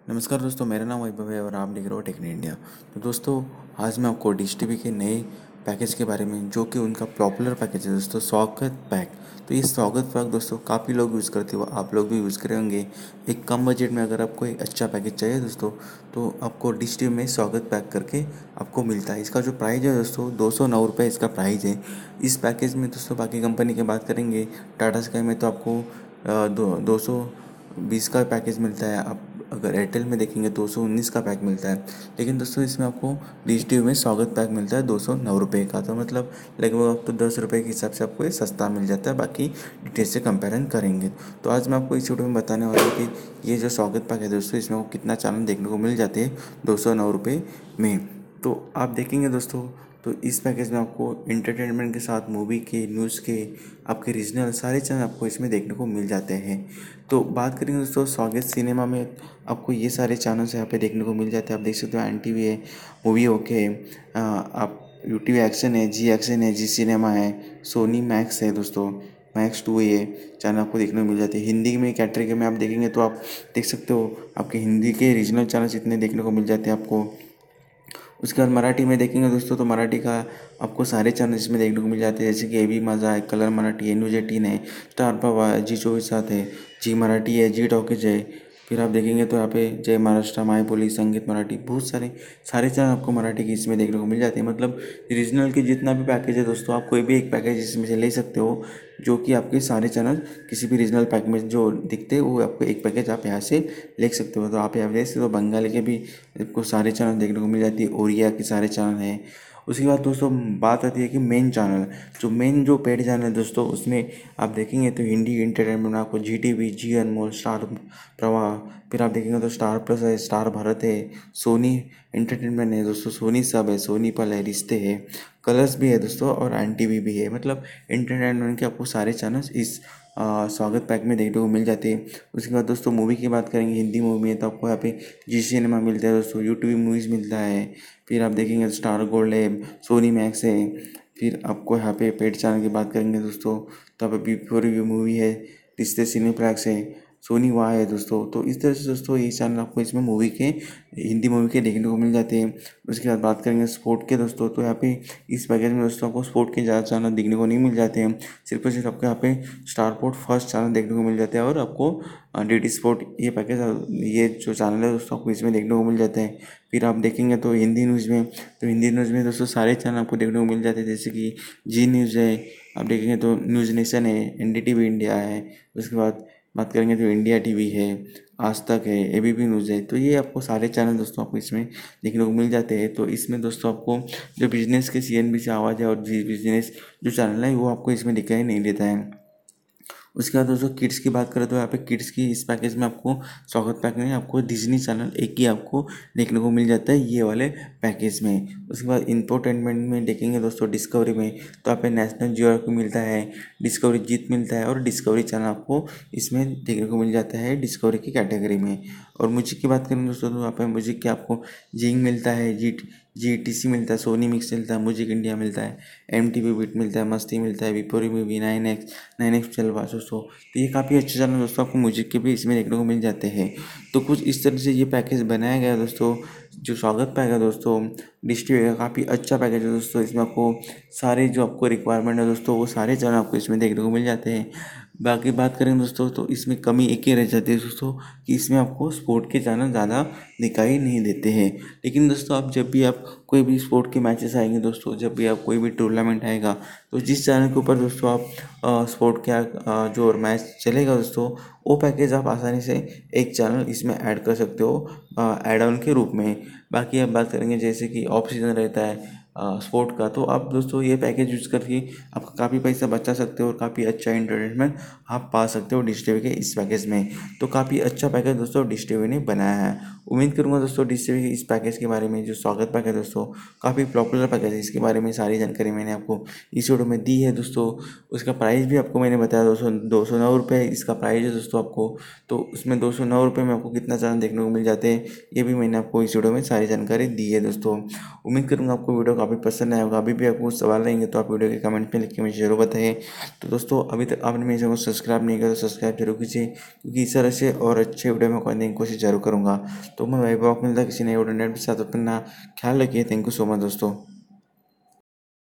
नमस्कार दोस्तों, मेरा नाम वैभव है और आप देख रहे हो टेक इन इंडिया। तो दोस्तों, आज मैं आपको डिश टीवी के नए पैकेज के बारे में, जो कि उनका पॉपुलर पैकेज है दोस्तों, स्वागत पैक। तो ये स्वागत पैक दोस्तों काफ़ी लोग यूज़ करते हो, आप लोग भी यूज़ करे होंगे। एक कम बजट में अगर आपको एक अच्छा पैकेज चाहिए दोस्तों, तो आपको डिश टीवी में स्वागत पैक करके आपको मिलता है। इसका जो प्राइस है दोस्तों, 209 रुपये इसका प्राइस है। इस पैकेज में दोस्तों बाकी कंपनी की बात करेंगे, टाटा स्काई में तो आपको 220 का पैकेज मिलता है। आप अगर एयरटेल में देखेंगे 219 का पैक मिलता है। लेकिन दोस्तों इसमें आपको डिश टीवी में स्वागत पैक मिलता है 209 रुपये का। तो मतलब लगभग आपको 10 रुपये के हिसाब से आपको ये सस्ता मिल जाता है, बाकी डिटेल से कंपेरिजन करेंगे। तो आज मैं आपको इस वीडियो में बताने वाला हूँ कि ये जो स्वागत पैक है दोस्तों, इसमें आपको कितना चैनल देखने को मिल जाते हैं 209 रुपये में। तो आप देखेंगे दोस्तों, तो इस पैकेज में आपको इंटरटेनमेंट के साथ मूवी के, न्यूज़ के, आपके रीजनल सारे चैनल आपको इसमें देखने को मिल जाते हैं। तो बात करेंगे दोस्तों स्वागत सिनेमा में, आपको ये सारे चैनल्स यहाँ पे देखने को मिल जाते हैं। आप देख सकते हो एन टी वी है, मूवी ओके, आप यूट्यूब एक्शन है, जी एक्शन है, जी सिनेमा है, सोनी मैक्स है दोस्तों, मैक्स 2 ये चैनल आपको देखने को मिल जाते हैं। हिंदी में कैटेगरी में आप देखेंगे तो आप देख सकते हो, आपके हिंदी के रीजनल चैनल्स इतने देखने को मिल जाते हैं आपको। उसके बाद मराठी में देखेंगे दोस्तों, तो मराठी का आपको सारे चैनल इसमें देखने को मिल जाते हैं, जैसे कि ए बी माझा है, कलर मराठी है, न्यूज 18 है, स्टार प्रवाह है, जी 24/7 है, जी मराठी है, जी टॉकीज है। फिर आप देखेंगे तो यहाँ पे जय महाराष्ट्र, माय बोली, संगीत मराठी, बहुत सारे चैनल आपको मराठी की इसमें देखने को मिल जाते हैं। मतलब रीजनल के जितना भी पैकेज है दोस्तों, आप कोई भी एक पैकेज इसमें से ले सकते हो, जो कि आपके सारे चैनल किसी भी रीजनल पैक में जो दिखते हैं वो आपको एक पैकेज आप यहाँ से ले सकते हो। तो आप यहाँ देख सकते हो, बंगाली के भी आपको सारे चैनल देखने को मिल जाती है, ओरिया के सारे चैनल हैं। उसके बाद दोस्तों बात आती है कि मेन चैनल, जो पेड चैनल है दोस्तों, उसमें आप देखेंगे तो हिंदी एंटरटेनमेंट में आपको Zee T V, Zee Anmol, Star Pravah, फिर आप देखेंगे तो स्टार प्लस है, स्टार भारत है, सोनी एंटरटेनमेंट है दोस्तों, सोनी सब है, सोनी पल है, रिश्ते है, कलर्स भी है दोस्तों, और एन टी वी भी है। मतलब एंटरटेनमेंट के आपको सारे चैनल्स इस स्वागत पैक में देखने को मिल जाते हैं। उसके बाद दोस्तों मूवी की बात करेंगे, हिंदी मूवी है तो आपको यहाँ पे जी सिनेमा मिलता है दोस्तों, यूट्यूब मूवीज़ मिलता है। फिर आप देखेंगे स्टार गोल्ड है, सोनी मैक्स है। फिर आपको यहाँ पे पेड चैनल की बात करेंगे दोस्तों, तो यहाँ पे बिफोर रिव्यू मूवी है, रिश्ते सिनेप्लेक्स है, सोनी वाह है दोस्तों। तो इस तरह से दोस्तों ये चैनल आपको इसमें मूवी के, हिंदी मूवी के देखने को मिल जाते हैं। उसके बाद बात करेंगे स्पोर्ट के दोस्तों, तो यहाँ पे इस पैकेज में दोस्तों आपको स्पोर्ट के ज़्यादा चैनल देखने को नहीं मिल जाते हैं। सिर्फ और सिर्फ आपको यहाँ पे स्टार स्पोर्ट फर्स्ट चैनल देखने को मिल जाता है, और आपको डी डी स्पोर्ट ये पैकेज, ये जो चैनल है दोस्तों आपको इसमें देखने को मिल जाते हैं। फिर आप देखेंगे तो हिंदी न्यूज़ में, तो हिंदी न्यूज़ में दोस्तों सारे चैनल आपको देखने को मिल जाते हैं, जैसे कि जी न्यूज़ है, आप देखेंगे तो न्यूज़ नेशन है, N D T V India है। उसके बाद बात करेंगे तो इंडिया टीवी है, आज तक है, एबीपी न्यूज़ है। तो ये आपको सारे चैनल दोस्तों आपको इसमें देखने को मिल जाते हैं। तो इसमें दोस्तों आपको जो बिजनेस के सीएनबीसी आवाज़ है और जी बिजनेस जो चैनल है वो आपको इसमें दिखाई नहीं देता है। उसके बाद दोस्तों किड्स की बात करें तो यहाँ पे किड्स की इस पैकेज में आपको स्वागत पैक में आपको डिज्नी चैनल एक ही आपको देखने को मिल जाता है ये वाले पैकेज में। उसके बाद इंफोटेनमेंट में देखेंगे दोस्तों, डिस्कवरी में तो यहाँ पे नेशनल जियोग्राफी मिलता है, डिस्कवरी जीत मिलता है, और डिस्कवरी चैनल आपको इसमें देखने को मिल जाता है डिस्कवरी की कैटेगरी में। और म्यूजिक की बात करें दोस्तों, तो यहाँ पे म्यूजिक के आपको जिंग मिलता है, जी टी सी मिलता है, सोनी मिक्स मिलता है, म्यूजिक इंडिया मिलता है, एम टी वी बीट मिलता है, मस्ती मिलता है, विपोरी मूवी, 9X चलवा दोस्तों। तो ये काफ़ी अच्छे चैनल दोस्तों आपको म्यूजिक के भी इसमें देखने को मिल जाते हैं। तो कुछ इस तरह से ये पैकेज बनाया गया है दोस्तों। जो स्वागत पैक है दोस्तों डिश टीवी का, काफ़ी अच्छा पैकेज है दोस्तों। इसमें आपको सारे जो आपको रिक्वायरमेंट है दोस्तों, वो सारे चैनल आपको इसमें देखने को मिल जाते हैं। बाकी बात करें दोस्तों, तो इसमें कमी एक ही रह जाती है दोस्तों, कि इसमें आपको स्पोर्ट के चैनल ज़्यादा दिखाई नहीं देते हैं। लेकिन दोस्तों आप जब भी आप कोई भी स्पोर्ट के मैचेस आएंगे दोस्तों, जब भी आप कोई भी टूर्नामेंट आएगा, तो जिस चैनल के ऊपर दोस्तों आप स्पोर्ट का जो मैच चलेगा दोस्तों, वो पैकेज आप आसानी से एक चैनल इसमें ऐड कर सकते हो ऐड ऑन के रूप में। बाकी आप बात करेंगे जैसे कि ऑफ सीजन रहता है स्पोर्ट का, तो आप दोस्तों ये पैकेज यूज़ करके आप काफ़ी पैसा बचा सकते हो और काफ़ी अच्छा एंटरटेनमेंट आप पा सकते हो डिश टीवी के इस पैकेज में। तो काफ़ी अच्छा पैकेज दोस्तों डिश टीवी ने बनाया है। उम्मीद करूँगा दोस्तों डिश टीवी के इस पैकेज के बारे में, जो स्वागत पैकेज है दोस्तों, काफ़ी पॉपुलर पैकेज है, इसके बारे में सारी जानकारी मैंने आपको इस वीडियो में दी है दोस्तों। उसका प्राइस भी आपको मैंने बताया दोस्तों, 209 रुपये इसका प्राइस है दोस्तों आपको। तो उसमें 209 रुपये में आपको कितना चैनल देखने को मिल जाते हैं, ये भी मैंने आपको इस वीडियो में सारी जानकारी दी है दोस्तों। उम्मीद करूँगा आपको वीडियो काफ़ी पसंद आया होगा। अभी भी आपको कुछ सवाल रहेंगे तो आप वीडियो के कमेंट में लिख के मुझे ज़रूर बताइए। तो दोस्तों अभी तक आपने मेरे चैनल को सब्सक्राइब नहीं किया तो सब्सक्राइब जरूर कीजिए, क्योंकि इस तरह से और अच्छे वीडियो में करने की कोशिश जरूर करूँगा। तो मैं वही वक्त मिलता किसी नए वीडियो नेट के साथ, अपना ख्याल रखिए। थैंक यू सो मच दोस्तों।